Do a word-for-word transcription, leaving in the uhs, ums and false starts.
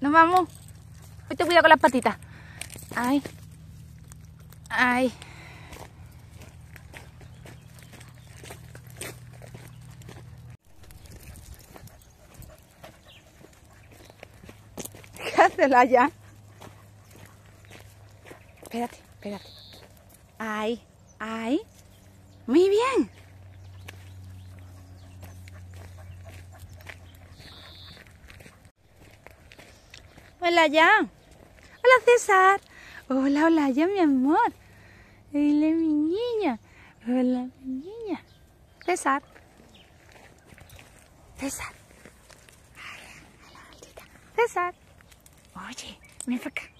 Nos vamos. Hoy te cuidado con las patitas. Ay. Ay. Déjatela ya. Espérate, espérate. Ay, ay. Muy bien. Hola ya. Hola César. Hola, hola ya mi amor. Hola mi niña. Hola mi niña. César. César. Hola, maldita. César. Oye, ven para acá.